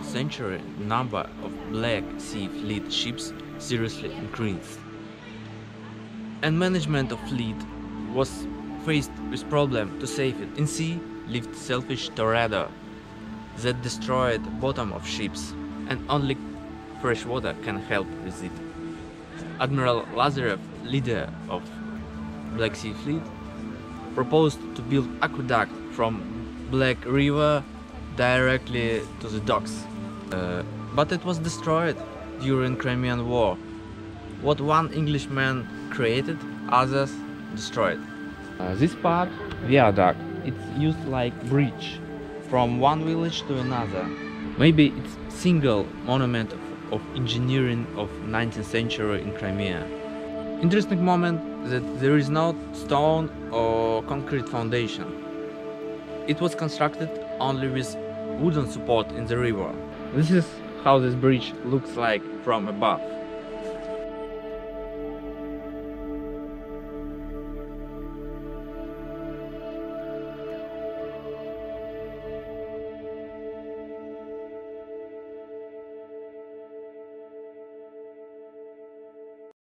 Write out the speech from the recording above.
century, the number of Black Sea Fleet ships seriously increased. And management of fleet was faced with problem to save it. In sea lived selfish tornado that destroyed bottom of ships, and only fresh water can help with it. Admiral Lazarev, leader of Black Sea Fleet, proposed to build aqueduct from Black River directly to the docks, but it was destroyed during Crimean War. What one Englishman created, others destroyed. This part, viaduct, it's used like bridge from one village to another. Maybe it's single monument of engineering of 19th century in Crimea. Interesting moment that there is no stone or concrete foundation. It was constructed only with wooden support in the river. This is how this bridge looks like from above.